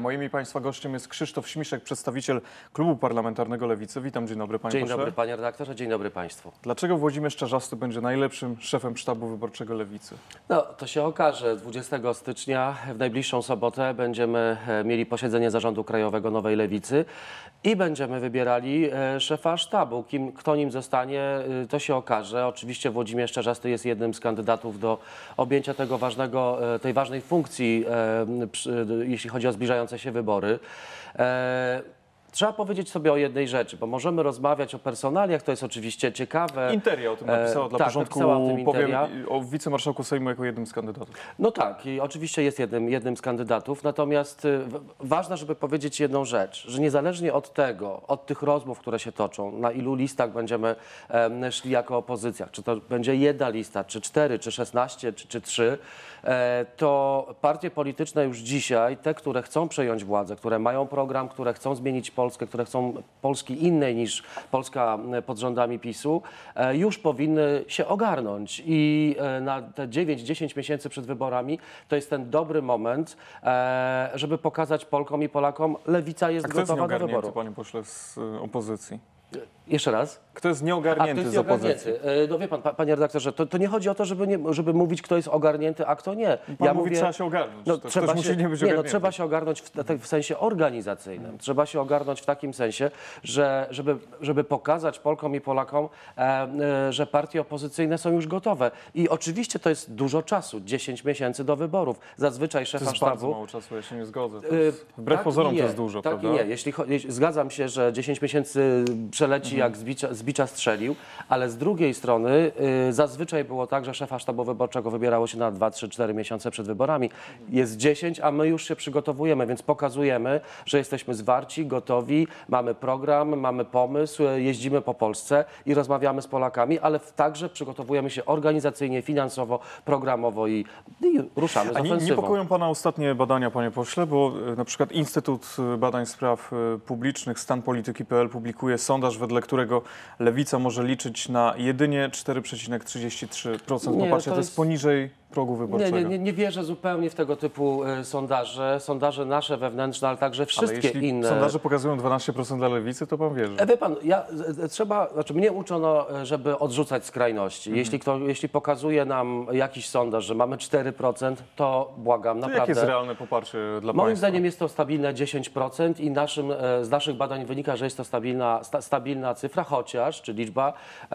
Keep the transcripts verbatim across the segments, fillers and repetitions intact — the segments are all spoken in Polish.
Moim i Państwa gościem jest Krzysztof Śmiszek, przedstawiciel Klubu Parlamentarnego Lewicy. Witam, dzień dobry panie Dzień pośle. dobry panie redaktorze, dzień dobry państwu. Dlaczego Włodzimierz Czarzasty będzie najlepszym szefem sztabu wyborczego Lewicy? No, to się okaże. dwudziestego stycznia, w najbliższą sobotę, będziemy mieli posiedzenie Zarządu Krajowego Nowej Lewicy i będziemy wybierali szefa sztabu. Kim, kto nim zostanie, to się okaże. Oczywiście Włodzimierz Czarzasty jest jednym z kandydatów do objęcia tego ważnego, tej ważnej funkcji, jeśli chodzi o zbliżające się wybory. Trzeba powiedzieć sobie o jednej rzeczy, bo możemy rozmawiać o personaliach, to jest oczywiście ciekawe. Interia o tym napisała, dla tak, porządku napisała o tym powiem Interia. o wicemarszałku Sejmu jako jednym z kandydatów. No tak, i oczywiście jest jednym, jednym z kandydatów, natomiast y, ważne, żeby powiedzieć jedną rzecz, że niezależnie od tego, od tych rozmów, które się toczą, na ilu listach będziemy e, szli jako opozycja, czy to będzie jedna lista, czy cztery, czy szesnaście, czy, czy trzy, e, to partie polityczne już dzisiaj, te, które chcą przejąć władzę, które mają program, które chcą zmienić Polskę, które chcą Polski innej niż Polska pod rządami PiSu, e, już powinny się ogarnąć i e, na te dziewięć dziesięć miesięcy przed wyborami to jest ten dobry moment, e, żeby pokazać Polkom i Polakom, Lewica jest A kto jest gotowa do nieogarnięty, wyboru. panie pośle, z y, opozycji? Jeszcze raz. Kto jest A, nieogarnięty kto jest z opozycji? nieogarnięty. E, No wie pan, pa, panie redaktorze, to, to nie chodzi o to, żeby, nie, żeby mówić, kto jest ogarnięty, a kto nie. Pan mówi, trzeba się ogarnąć. No, To trzeba ktoś się, musi nie być nie, no, ogarnięty. trzeba się ogarnąć w, te- w sensie organizacyjnym. Trzeba się ogarnąć w takim sensie, że żeby, żeby pokazać Polkom i Polakom, e, e, że partie opozycyjne są już gotowe. I oczywiście to jest dużo czasu, dziesięć miesięcy do wyborów. Zazwyczaj To szefa jest sztabu... bardzo mało czasu, ja się nie zgodzę. To Y, jest, wbrew tak pozorom i to nie, jest dużo, tak prawda? i nie. Jeśli, cho- jeśli, zgadzam się, że dziesięć miesięcy przeleci jak z bicza, z bicza strzelił, ale z drugiej strony y, zazwyczaj było tak, że szefa sztabu wyborczego wybierało się na dwa, trzy, cztery miesiące przed wyborami. Jest dziesięć, a my już się przygotowujemy, więc pokazujemy, że jesteśmy zwarci, gotowi, mamy program, mamy pomysł, y, jeździmy po Polsce i rozmawiamy z Polakami, ale w- także przygotowujemy się organizacyjnie, finansowo, programowo i, i ruszamy z A nie, ofensywą. niepokoją pana ostatnie badania, panie pośle, bo e, na przykład Instytut Badań Spraw e, Publicznych Stan Polityki kropka p l publikuje sondaż, wedle którego Lewica może liczyć na jedynie cztery przecinek trzydzieści trzy procent Nie, poparcia. to To jest jest- poniżej progu Nie, wyborczego. nie, nie, nie wierzę zupełnie w tego typu e, sondaże. Sondaże nasze wewnętrzne, ale także Ale wszystkie jeśli inne. sondaże pokazują dwanaście procent dla Lewicy, to pan wierzy. E, Wie pan, ja, e, trzeba, znaczy mnie uczono, e, żeby odrzucać skrajności. Mhm. Jeśli, kto, jeśli pokazuje nam jakiś sondaż, że mamy cztery procent, to błagam, To jakie naprawdę. jest realne poparcie dla Moim państwa? zdaniem jest to stabilne dziesięć procent i naszym, e, z naszych badań wynika, że jest to stabilna, sta, stabilna cyfra, chociaż, czy liczba, e,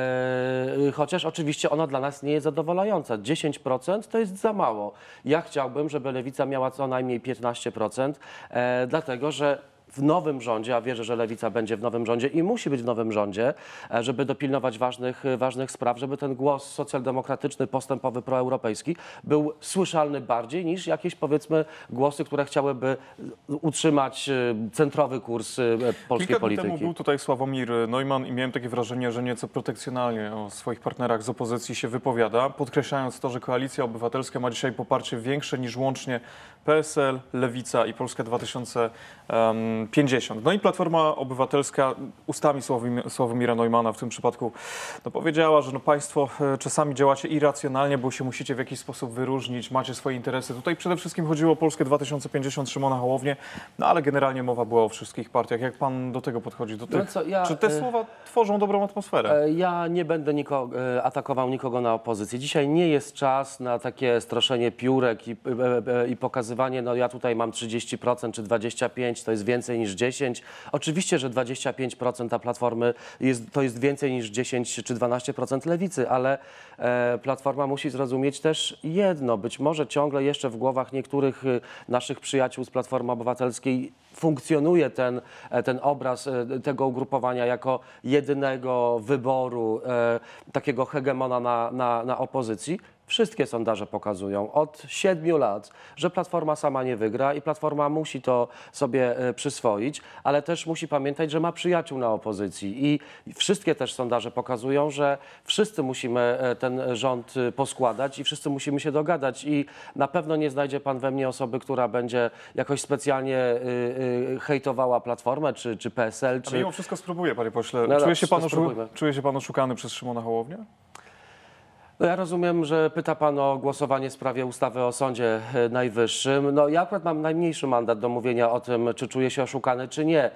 e, chociaż oczywiście ona dla nas nie jest zadowalająca. dziesięć procent to jest za mało. Ja chciałbym, żeby Lewica miała co najmniej piętnaście procent, e, dlatego że w nowym rządzie, a wierzę, że Lewica będzie w nowym rządzie i musi być w nowym rządzie, e, żeby dopilnować ważnych, ważnych spraw, żeby ten głos socjaldemokratyczny, postępowy, proeuropejski był słyszalny bardziej niż jakieś, powiedzmy, głosy, które chciałyby utrzymać e, centrowy kurs e, polskiej Kilka dni polityki. temu był tutaj Sławomir Neumann i miałem takie wrażenie, że nieco protekcjonalnie o swoich partnerach z opozycji się wypowiada, podkreślając to, że Koalicja Obywatelska ma dzisiaj poparcie większe niż łącznie P S L, Lewica i Polska dwa tysiące pięćdziesiąt. No i Platforma Obywatelska ustami Sławomira, Sławomira Neumana w tym przypadku no powiedziała, że no państwo e, czasami działacie irracjonalnie, bo się musicie w jakiś sposób wyróżnić, macie swoje interesy. Tutaj przede wszystkim chodziło o Polskę dwa tysiące pięćdziesiąt Szymona Hołownię, no ale generalnie mowa była o wszystkich partiach. Jak pan do tego podchodzi? Do tych, co, ja, czy te e, słowa tworzą dobrą atmosferę? E, Ja nie będę nikogo, e, atakował nikogo na opozycji. Dzisiaj nie jest czas na takie stroszenie piórek i, e, e, i pokazywanie, no ja tutaj mam trzydzieści procent czy dwadzieścia pięć procent, to jest więcej niż dziesięć procent. Oczywiście, że dwadzieścia pięć procent ta Platformy jest, to jest więcej niż dziesięć czy dwanaście procent Lewicy, ale e, Platforma musi zrozumieć też jedno. Być może ciągle jeszcze w głowach niektórych e, naszych przyjaciół z Platformy Obywatelskiej funkcjonuje ten, e, ten obraz e, tego ugrupowania jako jedynego wyboru, e, takiego hegemona na, na, na opozycji. Wszystkie sondaże pokazują od siedmiu lat, że Platforma sama nie wygra i Platforma musi to sobie e, przyswoić, ale też musi pamiętać, że ma przyjaciół na opozycji i wszystkie też sondaże pokazują, że wszyscy musimy e, ten rząd e, poskładać i wszyscy musimy się dogadać i na pewno nie znajdzie pan we mnie osoby, która będzie jakoś specjalnie e, e, hejtowała Platformę czy, czy P S L. Ale Czy... mimo wszystko spróbuję, panie pośle. No czuje, dobrze, się pan to oszu... spróbujmy. czuje się pan oszukany przez Szymona Hołownię? No ja rozumiem, że pyta Pan o głosowanie w sprawie ustawy o Sądzie e, Najwyższym. No ja akurat mam najmniejszy mandat do mówienia o tym, czy czuję się oszukany, czy nie,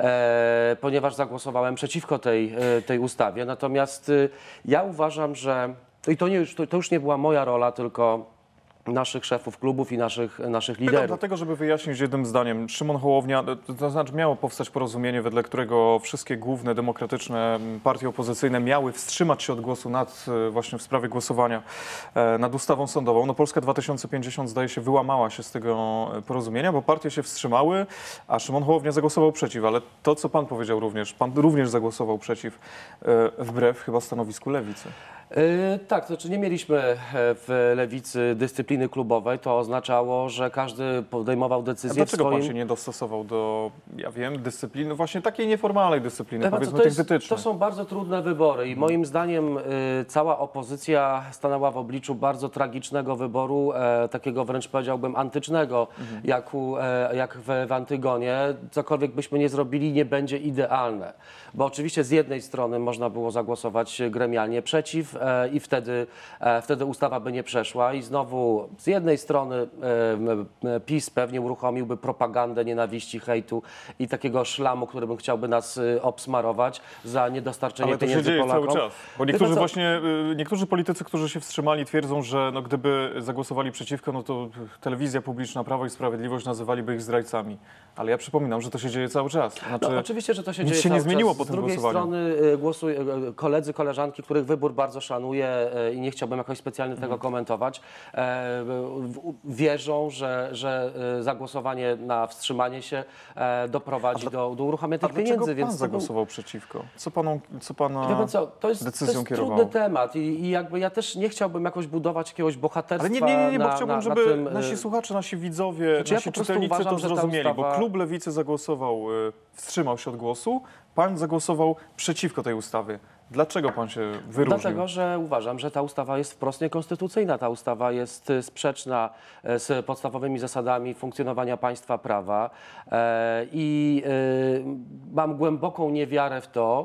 e, ponieważ zagłosowałem przeciwko tej, e, tej ustawie. Natomiast e, ja uważam, że i to, nie, już- to, to już nie była moja rola, tylko naszych szefów klubów i naszych, naszych Pytam liderów. dlatego, żeby wyjaśnić jednym zdaniem. Szymon Hołownia, to, to znaczy miało powstać porozumienie, wedle którego wszystkie główne demokratyczne partie opozycyjne miały wstrzymać się od głosu nad e, właśnie w sprawie głosowania e, nad ustawą sądową. No Polska dwa tysiące pięćdziesiąt zdaje się wyłamała się z tego e, porozumienia, bo partie się wstrzymały, a Szymon Hołownia zagłosował przeciw. Ale to, co pan powiedział również, pan również zagłosował przeciw, e, wbrew chyba stanowisku Lewicy. Yy, tak, to znaczy nie mieliśmy e, w Lewicy dyscypliny klubowej. To oznaczało, że każdy podejmował A decyzję w dlaczego swoim... pan się nie dostosował do, ja wiem, dyscypliny, właśnie takiej nieformalnej dyscypliny, Ewa, to, powiedzmy to, tych jest, wytycznych? to są bardzo trudne wybory i moim zdaniem y, cała opozycja stanęła w obliczu bardzo tragicznego wyboru, e, takiego wręcz powiedziałbym antycznego, jak, u, e, jak w, w Antygonie. Cokolwiek byśmy nie zrobili, nie będzie idealne. Bo oczywiście z jednej strony można było zagłosować gremialnie przeciw e, i wtedy, e, wtedy ustawa by nie przeszła i znowu z jednej strony e, m, m, PiS pewnie uruchomiłby propagandę nienawiści, hejtu i takiego szlamu, który bym chciałby nas y, obsmarować za niedostarczenie Ale to się pieniędzy dzieje Polakom. cały czas. Bo Wie niektórzy pan co? właśnie, y, niektórzy politycy, którzy się wstrzymali, twierdzą, że no, gdyby zagłosowali przeciwko, no to telewizja publiczna, Prawo i Sprawiedliwość nazywaliby ich zdrajcami. Ale ja przypominam, że to się dzieje cały czas. Znaczy, No, oczywiście, że to się nic dzieje się nie cały zmieniło czas. po Z tym drugiej głosowaniu. strony y, głosuj, y, koledzy, koleżanki, których wybór bardzo szanuję y, i nie chciałbym jakoś specjalnie Mhm. tego komentować, e, w- wierzą, że, że y, zagłosowanie na wstrzymanie się e, doprowadzi do, do uruchamiania A tych dlaczego pieniędzy. pan Więc to był- zagłosował przeciwko? Co, paną, co pana Wie pan co, to jest, to decyzją jest kierowało? trudny temat i, i jakby ja też nie chciałbym jakoś budować jakiegoś bohaterstwa. Ale nie, nie, nie, nie bo na, chciałbym, na, żeby na tym, y, nasi słuchacze, nasi widzowie, Znaczy ja nasi po prostu czytelnicy uważam, to że ta zrozumieli, ustawa- bo klub Lewicy zagłosował, y, wstrzymał się od głosu, pan zagłosował przeciwko tej ustawie. Dlaczego pan się wyróżnił? Dlatego, że uważam, że ta ustawa jest wprost niekonstytucyjna. Ta ustawa jest y, sprzeczna e, z podstawowymi zasadami funkcjonowania państwa prawa e, i y, mam głęboką niewiarę w to,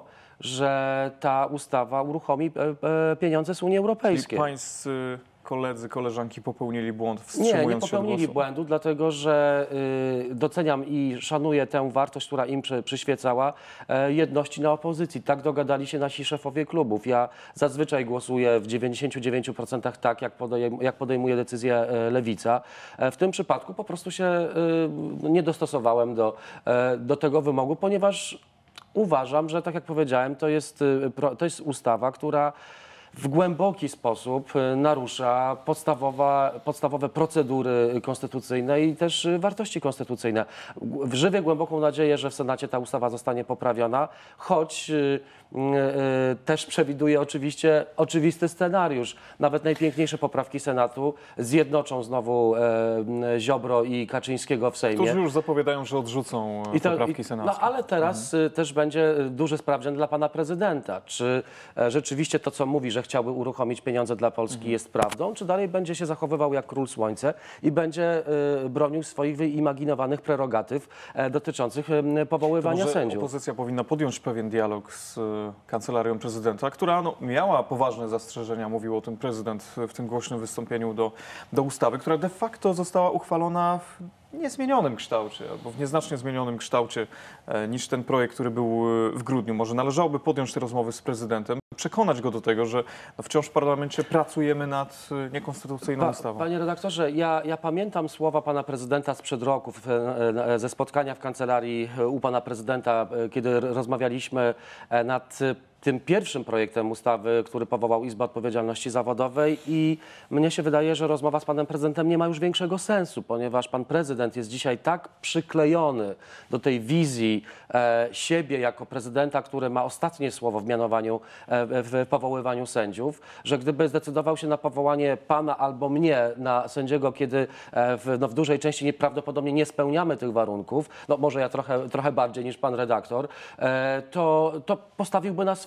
że ta ustawa uruchomi e, e, pieniądze z Unii Czyli Europejskiej. pańscy koledzy, koleżanki popełnili błąd, Nie, wstrzymując nie się od popełnili głosu? błędu, dlatego że y, doceniam i szanuję tę wartość, która im przy, przyświecała, e, jedności na opozycji. Tak dogadali się nasi szefowie klubów. Ja zazwyczaj głosuję w dziewięćdziesięciu dziewięciu procentach tak, jak, podejm jak podejmuje decyzję e, Lewica. E, w tym przypadku po prostu się y, nie dostosowałem do, e, do tego wymogu, ponieważ uważam, że tak jak powiedziałem, to jest, y, pro, to jest ustawa, która w głęboki sposób y, narusza podstawowa, podstawowe procedury konstytucyjne i też y, wartości konstytucyjne. G- Żywię głęboką nadzieję, że w Senacie ta ustawa zostanie poprawiona, choć y, y, y, też przewiduje oczywiście oczywisty scenariusz. Nawet najpiękniejsze poprawki Senatu zjednoczą znowu e, Ziobro i Kaczyńskiego w Sejmie. Którzy już zapowiadają, że odrzucą e, I to- poprawki i- senackie. No ale teraz y, też będzie y, duży sprawdzian dla pana prezydenta. Czy e, rzeczywiście to, co mówi, że chciałby uruchomić pieniądze dla Polski Mhm. jest prawdą, czy dalej będzie się zachowywał jak król słońce i będzie y, bronił swoich wyimaginowanych prerogatyw e, dotyczących y, powoływania Może sędziów. opozycja powinna podjąć pewien dialog z e, kancelarią prezydenta, która no, miała poważne zastrzeżenia, mówił o tym prezydent w tym głośnym wystąpieniu do, do ustawy, która de facto została uchwalona w niezmienionym kształcie, albo w nieznacznie zmienionym kształcie e, niż ten projekt, który był e, w grudniu. Może należałoby podjąć te rozmowy z prezydentem, przekonać go do tego, że no, wciąż w parlamencie pracujemy nad e, niekonstytucyjną Pa, ustawą. panie redaktorze, ja, ja pamiętam słowa pana prezydenta sprzed roku w, e, e, ze spotkania w kancelarii e, u pana prezydenta, e, kiedy r- rozmawialiśmy e, nad e, tym pierwszym projektem ustawy, który powołał Izbę Odpowiedzialności Zawodowej i mnie się wydaje, że rozmowa z panem prezydentem nie ma już większego sensu, ponieważ pan prezydent jest dzisiaj tak przyklejony do tej wizji e, siebie jako prezydenta, który ma ostatnie słowo w mianowaniu, e, w powoływaniu sędziów, że gdyby zdecydował się na powołanie pana albo mnie na sędziego, kiedy e, w, no, w dużej części nieprawdopodobnie nie spełniamy tych warunków, no może ja trochę, trochę bardziej niż pan redaktor, e, to, to postawiłby na swoim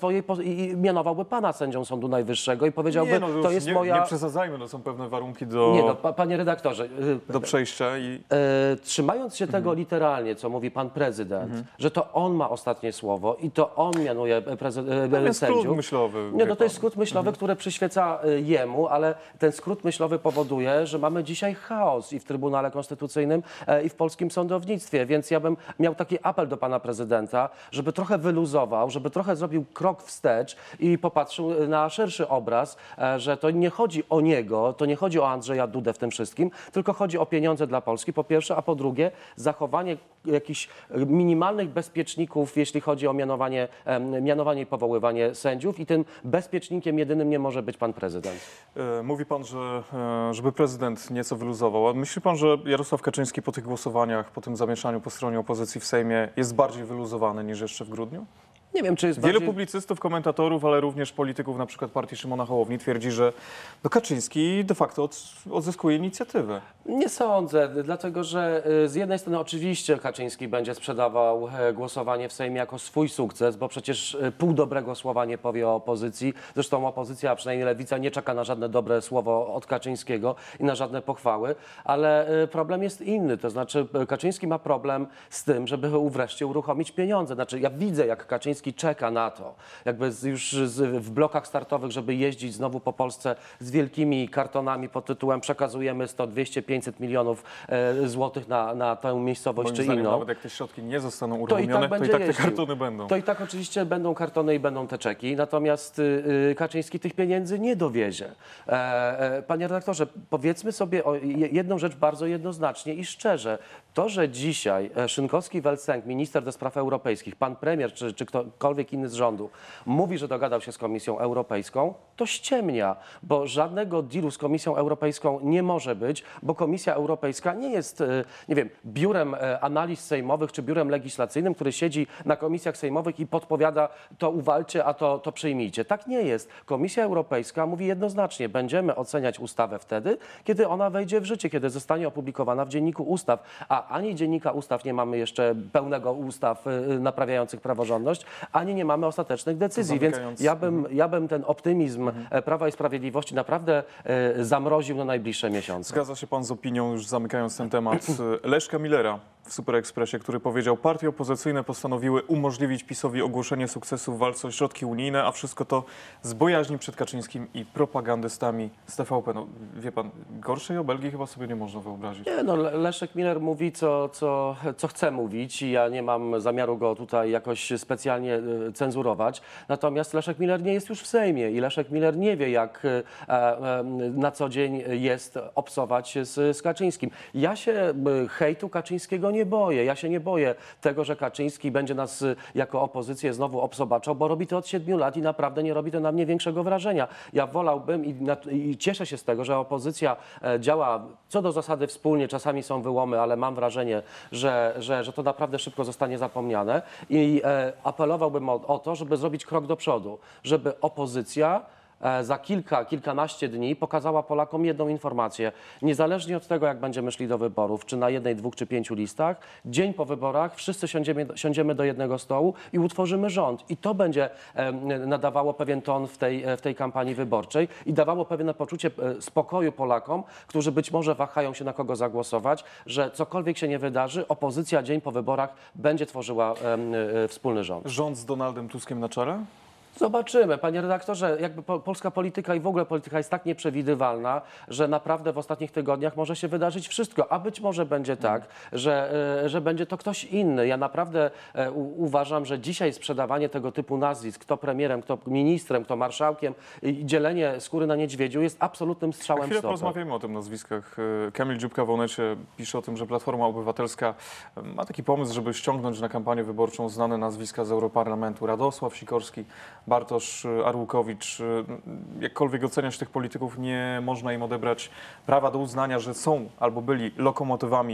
swojej pos- i i mianowałby pana sędzią Sądu Najwyższego i powiedziałby, Nie, no, to jest nie, moja... nie przesadzajmy, no są pewne warunki do, Nie no, pa, panie redaktorze, y, do przejścia i... E, trzymając się tego literalnie, co mówi pan prezydent, że to on ma ostatnie słowo i to on mianuje prezyd- e, jest sędziów. skrót myślowy, Nie, wie no to jest pan. skrót myślowy, który przyświeca e, jemu, ale ten skrót myślowy powoduje, że mamy dzisiaj chaos i w Trybunale Konstytucyjnym, e, i w polskim sądownictwie, więc ja bym miał taki apel do pana prezydenta, żeby trochę wyluzował, żeby trochę zrobił krok wstecz i popatrzył na szerszy obraz, e, że to nie chodzi o niego, to nie chodzi o Andrzeja Dudę w tym wszystkim, tylko chodzi o pieniądze dla Polski, po pierwsze, a po drugie zachowanie jakichś minimalnych bezpieczników, jeśli chodzi o mianowanie, em, mianowanie i powoływanie sędziów i tym bezpiecznikiem jedynym nie może być pan prezydent. E, Mówi pan, że e, żeby prezydent nieco wyluzował. A myśli pan, że Jarosław Kaczyński po tych głosowaniach, po tym zamieszaniu po stronie opozycji w Sejmie jest bardziej wyluzowany niż jeszcze w grudniu? Nie wiem, czy jest Wielu bardziej... publicystów, komentatorów, ale również polityków, na przykład partii Szymona Hołowni, twierdzi, że no Kaczyński de facto od, odzyskuje inicjatywę. Nie sądzę, dlatego że y, z jednej strony oczywiście Kaczyński będzie sprzedawał e, głosowanie w Sejmie jako swój sukces, bo przecież e, pół dobrego słowa nie powie o opozycji. Zresztą opozycja, a przynajmniej Lewica, nie czeka na żadne dobre słowo od Kaczyńskiego i na żadne pochwały, ale e, problem jest inny, to znaczy e, Kaczyński ma problem z tym, żeby wreszcie uruchomić pieniądze. Znaczy ja widzę, jak Kaczyński czeka na to, jakby z, już z, w blokach startowych, żeby jeździć znowu po Polsce z wielkimi kartonami pod tytułem przekazujemy sto, dwieście, pięćset milionów e, złotych na, na tę miejscowość Moim czy zdaniem inną. nawet jak te środki nie zostaną To i uruchomione, tak to i będzie tak te jeździł. kartony będą. To i tak oczywiście będą kartony i będą te czeki, natomiast y, y, Kaczyński tych pieniędzy nie dowiezie. E, e, panie redaktorze, powiedzmy sobie o je- jedną rzecz bardzo jednoznacznie i szczerze. To, że dzisiaj e, Szynkowski-Welsenk, minister do spraw europejskich, pan premier czy, czy ktokolwiek inny z rządu mówi, że dogadał się z Komisją Europejską, to ściemnia, bo żadnego dealu z Komisją Europejską nie może być, bo Komisja Europejska nie jest, e, nie wiem, biurem e, analiz sejmowych czy biurem legislacyjnym, który siedzi na komisjach sejmowych i podpowiada, to uwalcie, a to, to przyjmijcie. Tak nie jest. Komisja Europejska mówi jednoznacznie, będziemy oceniać ustawę wtedy, kiedy ona wejdzie w życie, kiedy zostanie opublikowana w Dzienniku Ustaw, a ani Dziennika Ustaw nie mamy jeszcze pełnego ustaw y, naprawiających praworządność, ani nie mamy ostatecznych decyzji, więc zamykając- ja bym, ja bym ten optymizm e, Prawa i Sprawiedliwości naprawdę e, zamroził na najbliższe miesiące. Zgadza się pan z opinią, już zamykając ten temat, Leszka Millera w Super Expressie, który powiedział, partie opozycyjne postanowiły umożliwić PiS-owi ogłoszenie sukcesu w walce o środki unijne, a wszystko to z bojaźni przed Kaczyńskim i propagandystami z T V P. No, wie pan, gorszej obelgi chyba sobie nie można wyobrazić. Nie, no, Le- Leszek Miller mówi, co, co, co chce mówić i ja nie mam zamiaru go tutaj jakoś specjalnie e, cenzurować. Natomiast Leszek Miller nie jest już w Sejmie i Leszek Miller nie wie, jak e, e, na co dzień jest obcować z, z Kaczyńskim. Ja się e, hejtu Kaczyńskiego nie boję. Ja się nie boję tego, że Kaczyński będzie nas e, jako opozycję znowu obsobaczał, bo robi to od siedmiu lat i naprawdę nie robi to na mnie większego wrażenia. Ja wolałbym i, na, i cieszę się z tego, że opozycja e, działa co do zasady wspólnie, czasami są wyłomy, ale mam wrażenie, że, że, że to naprawdę szybko zostanie zapomniane i e, apelowałbym o, o to, żeby zrobić krok do przodu, żeby opozycja e, za kilka, kilkanaście dni pokazała Polakom jedną informację. Niezależnie od tego, jak będziemy szli do wyborów, czy na jednej, dwóch, czy pięciu listach, dzień po wyborach wszyscy siądziemy, siądziemy do jednego stołu i utworzymy rząd. I to będzie e, nadawało pewien ton w tej, w tej kampanii wyborczej i dawało pewne poczucie e, spokoju Polakom, którzy być może wahają się, na kogo zagłosować, że cokolwiek się nie wydarzy, opozycja dzień po wyborach będzie tworzyła e, e, wspólny rząd. Rząd z Donaldem Tuskiem na czele? Zobaczymy. Panie redaktorze, jakby po, polska polityka i w ogóle polityka jest tak nieprzewidywalna, że naprawdę w ostatnich tygodniach może się wydarzyć wszystko, a być może będzie tak, że, e, że będzie to ktoś inny. Ja naprawdę e, u, uważam, że dzisiaj sprzedawanie tego typu nazwisk, kto premierem, kto ministrem, kto marszałkiem i dzielenie skóry na niedźwiedziu jest absolutnym Na strzałem w chwilę stopę. porozmawiamy o tym nazwiskach. Kamil Dziubka w Onecie pisze o tym, że Platforma Obywatelska ma taki pomysł, żeby ściągnąć na kampanię wyborczą znane nazwiska z Europarlamentu. Radosław Sikorski, Bartosz Arłukowicz. Jakkolwiek oceniać tych polityków, nie można im odebrać prawa do uznania, że są albo byli lokomotywami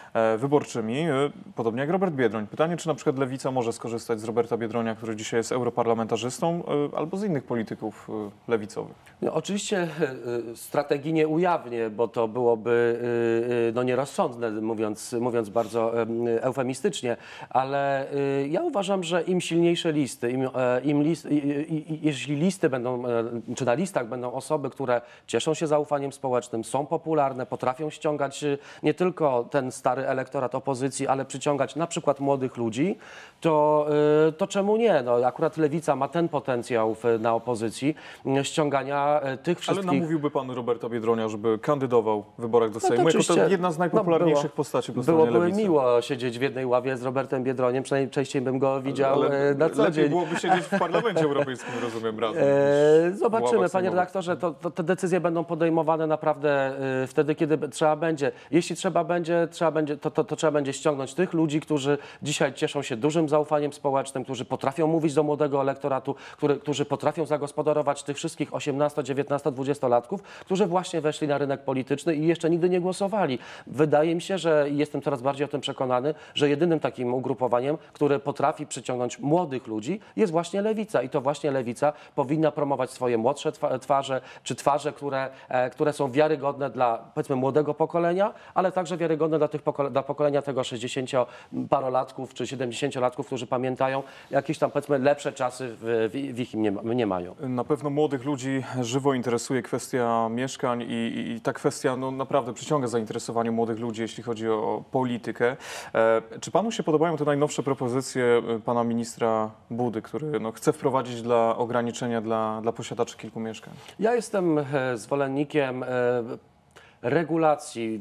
e, wyborczymi, e, podobnie jak Robert Biedroń. Pytanie, czy na przykład Lewica może skorzystać z Roberta Biedronia, który dzisiaj jest europarlamentarzystą, e, albo z innych polityków e, lewicowych? No, oczywiście y, strategii nie ujawnię, bo to byłoby y, y, no, nierozsądne, mówiąc, mówiąc bardzo y, eufemistycznie, ale y, ja uważam, że im silniejsze listy, im, e, im list, i, i, i, jeśli listy będą, e, czy na listach będą osoby, które cieszą się zaufaniem społecznym, są popularne, potrafią ściągać y, nie tylko ten stary elektorat opozycji, ale przyciągać na przykład młodych ludzi, to, y, to czemu nie? No, akurat Lewica ma ten potencjał w, na opozycji y, ściągania tych wszystkich... Ale namówiłby pan Roberta Biedronia, żeby kandydował w wyborach do No Sejmu, jako to jedna z najpopularniejszych no było, postaci po stronie Byłoby Lewicy. miło siedzieć w jednej ławie z Robertem Biedroniem, przynajmniej częściej bym go widział Ale e, na co lepiej dzień. byłoby siedzieć w Parlamencie Europejskim, rozumiem, razem. E, niż w zobaczymy, ławach panie sejmowych. redaktorze, to, to, te decyzje będą podejmowane naprawdę e, wtedy, kiedy b- trzeba będzie. Jeśli trzeba będzie, trzeba będzie to, to, to trzeba będzie ściągnąć tych ludzi, którzy dzisiaj cieszą się dużym zaufaniem społecznym, którzy potrafią mówić do młodego elektoratu, który, którzy potrafią zagospodarować tych wszystkich osiemnasto, dziewiętnasto, dwudziestolatków, którzy właśnie weszli na rynek polityczny i jeszcze nigdy nie głosowali. Wydaje mi się, że jestem coraz bardziej o tym przekonany, że jedynym takim ugrupowaniem, które potrafi przyciągnąć młodych ludzi, jest właśnie Lewica. I to właśnie Lewica powinna promować swoje młodsze twa- twarze, czy twarze, które, e, które są wiarygodne dla, powiedzmy, młodego pokolenia, ale także wiarygodne dla, tych pokole- dla pokolenia tego sześćdziesięcioparolatków czy siedemdziesięciolatków, którzy pamiętają jakieś tam, powiedzmy, lepsze czasy w, w, w ich nie, nie mają. Na pewno młodych ludzi żywo interesuje kwestia mieszkań i, i, i ta kwestia no, naprawdę przyciąga zainteresowanie młodych ludzi, jeśli chodzi o politykę. E, czy panu się podobają te najnowsze propozycje e, pana ministra Budy, który no, chce wprowadzić dla ograniczenia dla, dla posiadaczy kilku mieszkań? Ja jestem e, zwolennikiem e, regulacji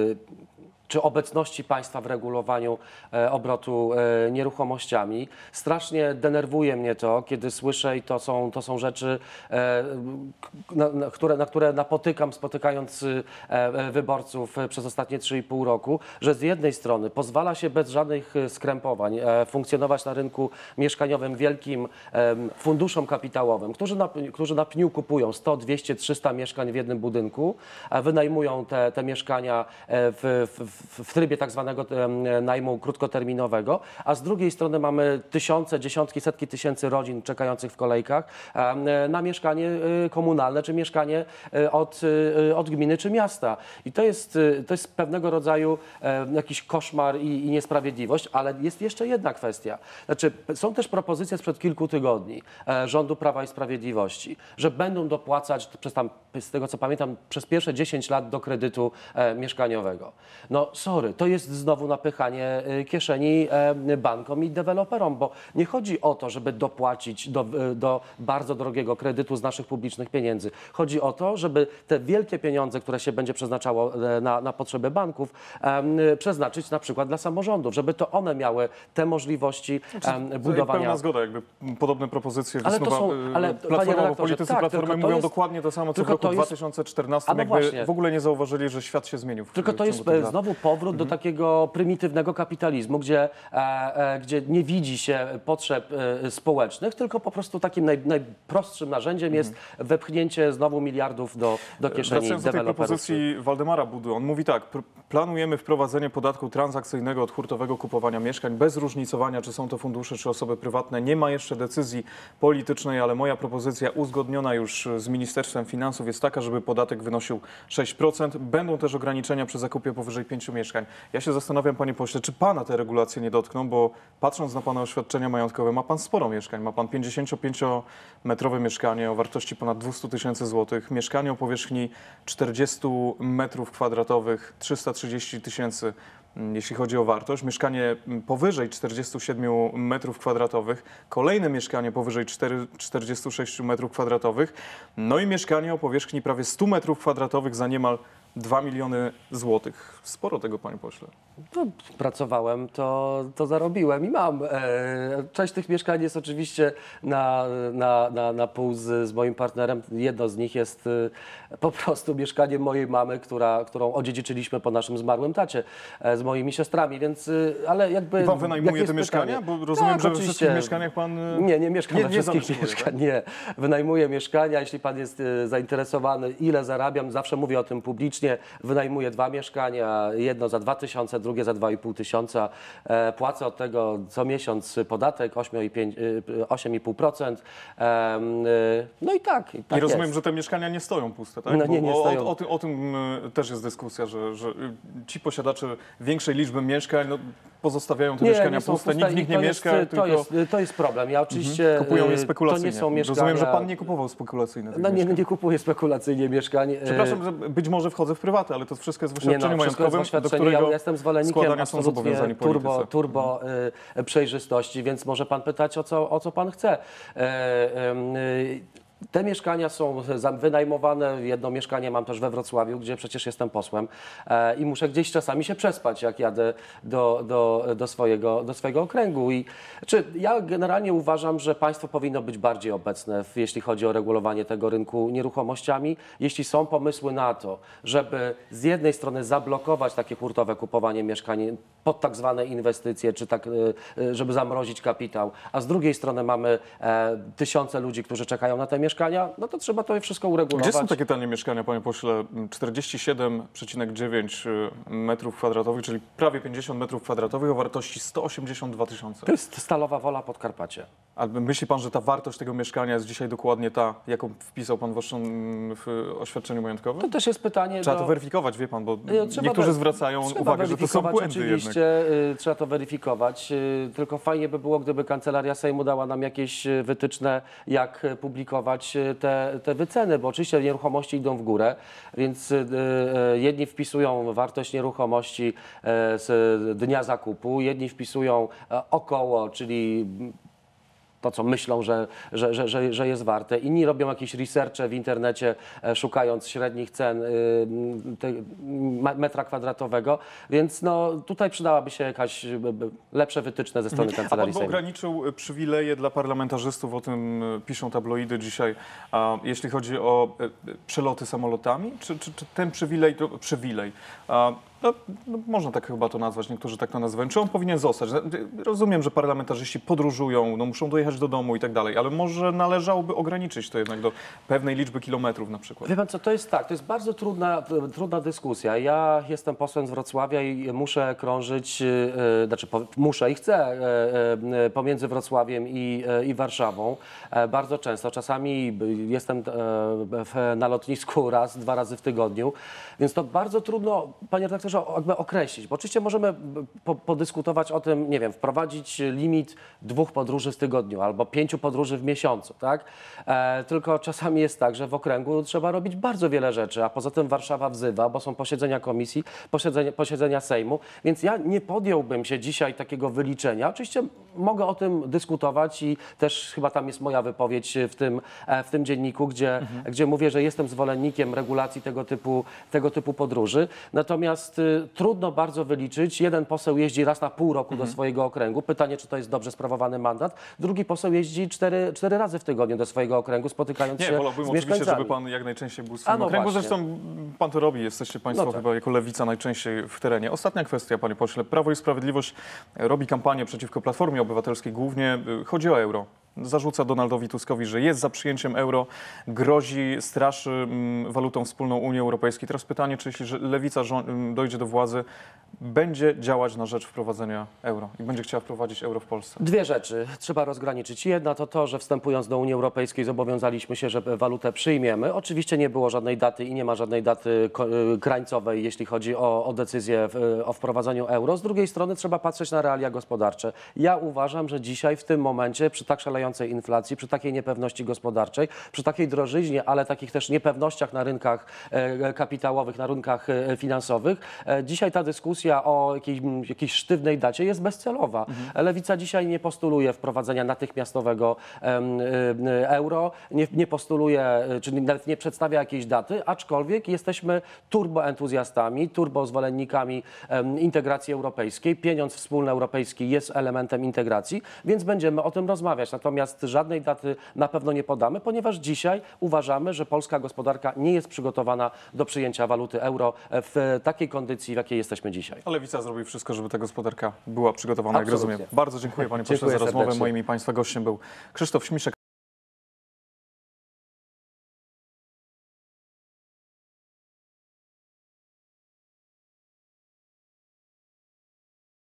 e, czy obecności państwa w regulowaniu e, obrotu e, nieruchomościami. Strasznie denerwuje mnie to, kiedy słyszę, i to są, to są rzeczy, e, na, na, które, na które napotykam, spotykając e, e, wyborców e, przez ostatnie trzy i pół roku, że z jednej strony pozwala się bez żadnych e, skrępowań e, funkcjonować na rynku mieszkaniowym wielkim e, funduszom kapitałowym, którzy na, którzy na pniu kupują sto, dwieście, trzysta mieszkań w jednym budynku, a wynajmują te, te mieszkania e, w, w w trybie tak zwanego em, najmu krótkoterminowego, a z drugiej strony mamy tysiące, dziesiątki, setki tysięcy rodzin czekających w kolejkach em, na mieszkanie y, komunalne czy mieszkanie y, od, y, od gminy czy miasta. I to jest, y, to jest pewnego rodzaju e, jakiś koszmar i, i niesprawiedliwość, ale jest jeszcze jedna kwestia. Znaczy, są też propozycje sprzed kilku tygodni e, rządu Prawa i Sprawiedliwości, że będą dopłacać przez tam, z tego co pamiętam, przez pierwsze dziesięć lat do kredytu e, mieszkaniowego. No sorry, to jest znowu napychanie y, kieszeni e, bankom i deweloperom, bo nie chodzi o to, żeby dopłacić do, y, do bardzo drogiego kredytu z naszych publicznych pieniędzy. Chodzi o to, żeby te wielkie pieniądze, które się będzie przeznaczało e, na, na potrzeby banków, e, przeznaczyć na przykład dla samorządów, żeby to one miały te możliwości e, budowania. Pełna zgoda, jakby podobne propozycje Ale to wysnuwa są- y, ale, panie Platforma, bo redaktorze, politycy tak, Platformy tylko to mówią jest- dokładnie to samo, co w tylko roku to jest- dwa tysiące czternastym, A no jakby właśnie. w ogóle nie zauważyli, że świat się zmienił. W, Tylko w to jest ciągu tych e, lat. znowu powrót do takiego prymitywnego kapitalizmu, gdzie, e, e, gdzie nie widzi się potrzeb e, społecznych, tylko po prostu takim naj, najprostszym narzędziem jest wepchnięcie znowu miliardów do, do kieszeni Wracając do tej deweloperów. propozycji Waldemara Budy, on mówi tak, pr- planujemy wprowadzenie podatku transakcyjnego od hurtowego kupowania mieszkań bez różnicowania, czy są to fundusze, czy osoby prywatne. Nie ma jeszcze decyzji politycznej, ale moja propozycja uzgodniona już z Ministerstwem Finansów jest taka, żeby podatek wynosił sześć procent. Będą też ograniczenia przy zakupie powyżej pięciu mieszkań. Ja się zastanawiam, panie pośle, czy pana te regulacje nie dotkną, bo patrząc na pana oświadczenia majątkowe, ma pan sporo mieszkań. Ma pan pięćdziesięciopięciometrowe mieszkanie o wartości ponad dwieście tysięcy złotych, mieszkanie o powierzchni czterdzieści metrów kwadratowych, trzysta trzydzieści tysięcy, jeśli chodzi o wartość, mieszkanie powyżej czterdziestu siedmiu metrów kwadratowych, kolejne mieszkanie powyżej czterdziestu sześciu metrów kwadratowych, no i mieszkanie o powierzchni prawie stu metrów kwadratowych za niemal dwa miliony złotych. Sporo tego, panie pośle. No, pracowałem, to, to zarobiłem i mam. E, część tych mieszkań jest oczywiście na, na, na, na pół z, z moim partnerem. Jedno z nich jest e, po prostu mieszkaniem mojej mamy, która, którą odziedziczyliśmy po naszym zmarłym tacie e, z moimi siostrami, więc e, ale jakby... I pan wynajmuje jakie te jest mieszkania? pytanie? Bo rozumiem, Tak, że we oczywiście. wszystkich mieszkaniach pan... e, Nie, nie mieszkam nie- we nie wszystkich zamieszkuje, mieszkań, tak? nie. Wynajmuję mieszkania, jeśli pan jest e, zainteresowany, ile zarabiam, zawsze mówię o tym publicznie, wynajmuję dwa mieszkania, jedno za dwa tysiące, drugie za dwa i pół tysiąca. E, płacę od tego co miesiąc podatek osiem i pół procent. E, e, no i tak, i tak I rozumiem, jest. że te mieszkania nie stoją puste, tak? No nie, nie Bo o, stoją. o, o, tym, o tym y, też jest dyskusja, że, że y, ci posiadacze większej liczby mieszkań no, pozostawiają te mieszkania nie są puste, nikt w i nich to nie jest, mieszka, to tylko jest, to jest problem. Ja oczywiście kupują je y, spekulacyjnie. To nie są mieszkania. Rozumiem, że pan nie kupował spekulacyjnie tych No nie, mieszkań. nie kupuję spekulacyjnie mieszkań. Przepraszam, że być może wchodzę w prywatę, ale to wszystko jest w Nie oświadczeniu no, wszystko jest w majątkowym, do oświadczeniu. którego Ja jestem zwolennikiem składania są zobowiązani absolutnie turbo, politycy. turbo y, przejrzystości, więc może pan pytać o co, o co pan chce. E, y, Te mieszkania są za- wynajmowane. Jedno mieszkanie mam też we Wrocławiu, gdzie przecież jestem posłem e, i muszę gdzieś czasami się przespać, jak jadę do, do, do, swojego, do swojego okręgu. I, czy ja generalnie uważam, że państwo powinno być bardziej obecne, w, jeśli chodzi o regulowanie tego rynku nieruchomościami. Jeśli są pomysły na to, żeby z jednej strony zablokować takie hurtowe kupowanie mieszkań pod tak zwane inwestycje, czy tak, e, e, żeby zamrozić kapitał, a z drugiej strony mamy e, tysiące ludzi, którzy czekają na te mieszkania, no to trzeba to wszystko uregulować. Gdzie są takie tanie mieszkania, panie pośle? czterdzieści siedem przecinek dziewięć metrów kwadratowych, czyli prawie pięćdziesiąt metrów kwadratowych o wartości sto osiemdziesiąt dwa tysiące. To jest Stalowa Wola, Podkarpacie. Ale myśli pan, że ta wartość tego mieszkania jest dzisiaj dokładnie ta, jaką wpisał pan w, waszym, w oświadczeniu majątkowym? To też jest pytanie Trzeba do... to weryfikować, wie pan, bo Y, trzeba niektórzy we- zwracają trzeba uwagę, że to są weryfikować, błędy jednak. oczywiście, y, trzeba to weryfikować, y, tylko fajnie by było, gdyby Kancelaria Sejmu dała nam jakieś y, wytyczne, jak y, publikować y, te, te wyceny, bo oczywiście nieruchomości idą w górę, więc y, y, jedni wpisują wartość nieruchomości y, z dnia zakupu, jedni wpisują e, około, czyli to, co myślą, że, że, że, że, że jest warte. Inni robią jakieś researche w internecie, e, szukając średnich cen y, te, ma- metra kwadratowego, więc no, tutaj przydałaby się jakaś y, b- lepsze wytyczne ze strony A pan Kancelarii by Sejmu. ograniczył y, przywileje dla parlamentarzystów, o tym y, piszą tabloidy dzisiaj, a jeśli chodzi o y, y, przeloty samolotami, czy, czy, czy ten przywilej, to przywilej, a, no, no, można tak chyba to nazwać, niektórzy tak to nazywają, czy on powinien zostać? Y, Rozumiem, że parlamentarzyści podróżują, no, muszą dojechać do domu i tak dalej, ale może należałoby ograniczyć to jednak do pewnej liczby kilometrów na przykład. Wie pan co, to jest tak, to jest bardzo trudna, trudna dyskusja. Ja jestem posłem z Wrocławia i muszę krążyć, e, znaczy po, muszę i chcę e, e, pomiędzy Wrocławiem i, e, i Warszawą e, bardzo często. Czasami jestem e, w, na lotnisku raz, dwa razy w tygodniu, więc to bardzo trudno, panie redaktorze, jakby określić, bo oczywiście możemy po, podyskutować o tym, nie wiem, wprowadzić limit dwóch podróży w tygodniu albo pięciu podróży w miesiącu, tak? E, tylko czasami jest tak, że w okręgu trzeba robić bardzo wiele rzeczy, a poza tym Warszawa wzywa, bo są posiedzenia komisji, posiedzenia, posiedzenia Sejmu, więc ja nie podjąłbym się dzisiaj takiego wyliczenia. Oczywiście mogę o tym dyskutować i też chyba tam jest moja wypowiedź w tym, e, w tym dzienniku, gdzie, mhm. gdzie mówię, że jestem zwolennikiem regulacji tego typu, tego typu podróży. Natomiast y, trudno bardzo wyliczyć. Jeden poseł jeździ raz na pół roku mhm. do swojego okręgu. Pytanie, czy to jest dobrze sprawowany mandat. Drugi poseł jeździ cztery, cztery razy w tygodniu do swojego okręgu, spotykając Nie, się wolałbym z oczywiście, mieszkańcami. żeby pan jak najczęściej był w A, swoim no okręgu. właśnie. Zresztą pan to robi, jesteście państwo No tak. chyba jako lewica najczęściej w terenie. Ostatnia kwestia, panie pośle. Prawo i Sprawiedliwość robi kampanię przeciwko Platformie Obywatelskiej głównie. Chodzi o euro. Zarzuca Donaldowi Tuskowi, że jest za przyjęciem euro, grozi, straszy mm, walutą wspólną Unii Europejskiej. Teraz pytanie, czy jeśli że lewica rząd, mm, dojdzie do władzy, będzie działać na rzecz wprowadzenia euro i będzie chciała wprowadzić euro w Polsce? Dwie rzeczy trzeba rozgraniczyć. Jedna to to, że wstępując do Unii Europejskiej zobowiązaliśmy się, że walutę przyjmiemy. Oczywiście nie było żadnej daty i nie ma żadnej daty ko- krańcowej, jeśli chodzi o, o decyzję w, o wprowadzaniu euro. Z drugiej strony trzeba patrzeć na realia gospodarcze. Ja uważam, że dzisiaj w tym momencie przy tak szalejącej inflacji, przy takiej niepewności gospodarczej, przy takiej drożyźnie, ale takich też niepewnościach na rynkach e, kapitałowych, na rynkach e, finansowych, e, dzisiaj ta dyskusja o jakiejś, jakiejś sztywnej dacie jest bezcelowa. Mhm. Lewica dzisiaj nie postuluje wprowadzenia natychmiastowego em, e, euro, nie, nie postuluje, e, czy nawet nie przedstawia jakiejś daty, aczkolwiek jesteśmy turboentuzjastami, turbozwolennikami em, integracji europejskiej. Pieniądz wspólny europejski jest elementem integracji, więc będziemy o tym rozmawiać. Natomiast żadnej daty na pewno nie podamy, ponieważ dzisiaj uważamy, że polska gospodarka nie jest przygotowana do przyjęcia waluty euro w takiej kondycji, w jakiej jesteśmy dzisiaj. A lewica zrobi wszystko, żeby ta gospodarka była przygotowana, jak Absolutnie. rozumiem. Bardzo dziękuję, panie pośle, Dziękuję za rozmowę. serdecznie. Moim i państwa gościem był Krzysztof Śmiszek.